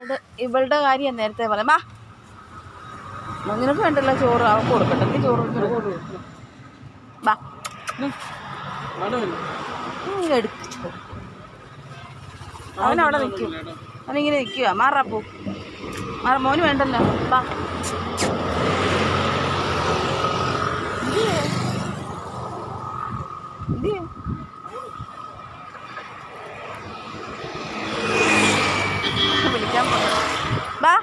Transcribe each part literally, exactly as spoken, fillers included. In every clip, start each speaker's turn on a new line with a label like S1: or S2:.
S1: ഇവളുടെ കാര്യം നേരത്തെ പറയാം. ബാ നിനക്ക് വേണ്ടല്ലോ ചോറ് അവൾക്ക് കൊടുക്കട്ടെ. നീ ചോറ് ബാ എടുക്കും. അവനവിടെ നിൽക്കും. അവനിങ്ങനെ നിൽക്കുക. മാറാപ്പൂ മാറ മോന് വേണ്ടല്ലോ. ബാ വിളിക്കാൻ പോ. ബാ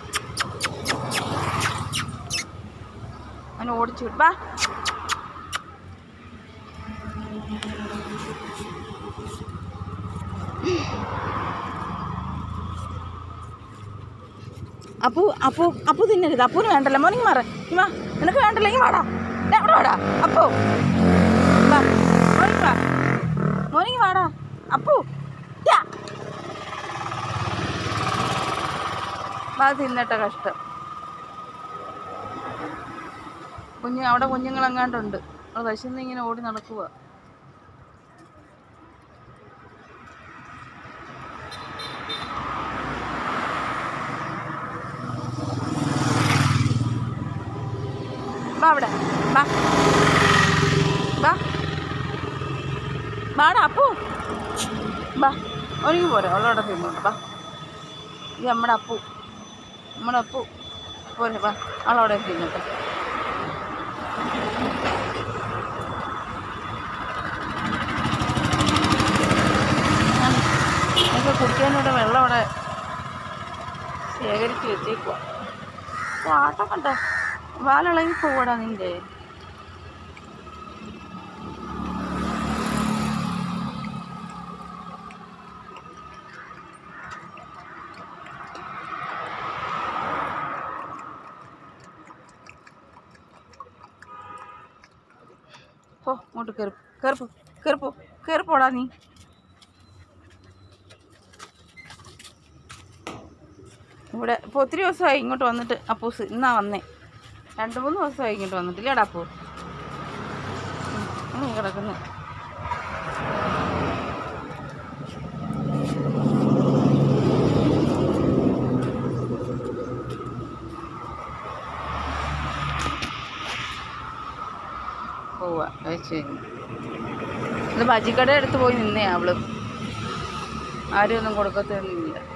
S1: അവൻ ഓടിച്ചു വിട്ടു. ബാ അപ്പു അപ്പു അപ്പു തിന്നരുത്. അപ്പൂന് വേണ്ടല്ലോ. മോനിങ് മാറ. ഇമാ നിനക്ക് വേണ്ടല്ലെങ്കിൽ വാടാ. അവിടെ വാടാ അപ്പു. വാ മോനിങ് വാ. മോനിങ് വാടാ അപ്പു. വാ തിന്നട്ട കഷ്ടം. കുഞ്ഞ് അവിടെ കുഞ്ഞുങ്ങളെങ്ങാണ്ടുണ്ട്. അത് വിശന്ന് ഇങ്ങനെ ഓടി നടക്കുക. ബാ അവിടെ ബാ ബാ ബാടാ അപ്പു. ബാ ഒരുങ്ങി പോരെ. അവളവിടെ തിന്നോട്ടെ. ബാ ഇത് നമ്മുടെ അപ്പു. നമ്മുടെ അപ്പു പോരെ. ബാ അവളവിടെ തിന്നോട്ടെ. എനിക്ക് കുടിക്കാനൂടെ വെള്ളം അവിടെ ശേഖരിച്ച് വെച്ചേക്കുക. ആട്ടം കണ്ടോ വാലിളകി പോവാടാ നിൻ്റെ. പോ ഇങ്ങോട്ട് കയറി കയറിപ്പോ കയറിപ്പോ കയറിപ്പോടാ നീ. ഇവിടെ ഇപ്പോൾ ഒത്തിരി ദിവസമായി ഇങ്ങോട്ട് വന്നിട്ട്. അപ്പൂസ് ഇന്നാ വന്നേ. രണ്ട് മൂന്ന് ദിവസമായി ഇങ്ങോട്ട് വന്നിട്ടില്ലേടാ അപ്പൂ. നീ കിടക്കുന്നു. പോവാ കഴിച്ചു കഴിഞ്ഞു. ഇത് ബജിക്കട എടുത്ത് പോയി നിന്നേ അവള്. ആരും ഒന്നും കൊടുക്കത്തൊന്നുമില്ല.